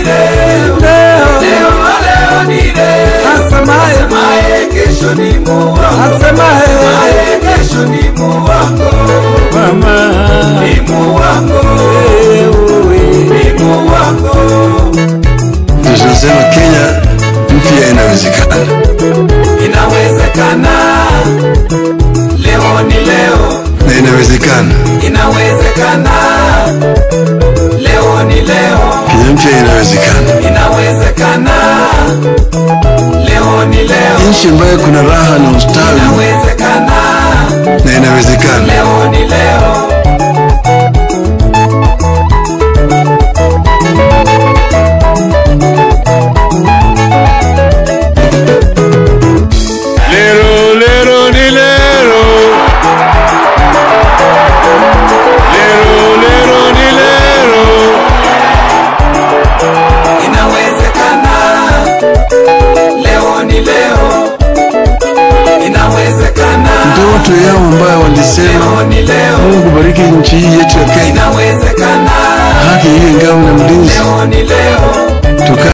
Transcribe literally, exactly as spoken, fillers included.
leo, leo, leo ni leo. Asemaye kesho ni muongo, asemaye kesho ni muongo. Mama ni muongo, ni muongo. Tunasema Kenya mpya inawezekana. Inawezekana. Leo ni leo. Na inawezekana. Inawezekana. Leo ni leo. Kenya mpya inawezekana. Inawezekana. Leo ni leo. Nchi ambayo kuna raha na ustawi. Inawezekana. Na inawezekana. Leo ni leo. Ndio watu yao ambao walisema Mungu bariki nchi hii yetu ya Kenya. Inawezekana. Haki hii ngao na mlinzi. Leo ni leo.